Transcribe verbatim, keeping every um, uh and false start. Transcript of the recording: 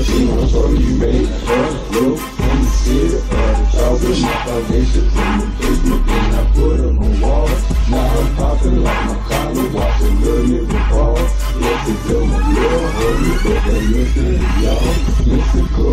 she wants for you made her look in the city of the top with my foundations in the basement. Then I put them on wall. Now I'm popping like my collar, watch a little nigga fall. Yes, it's still my little homie, but they listen to y'all. Listen,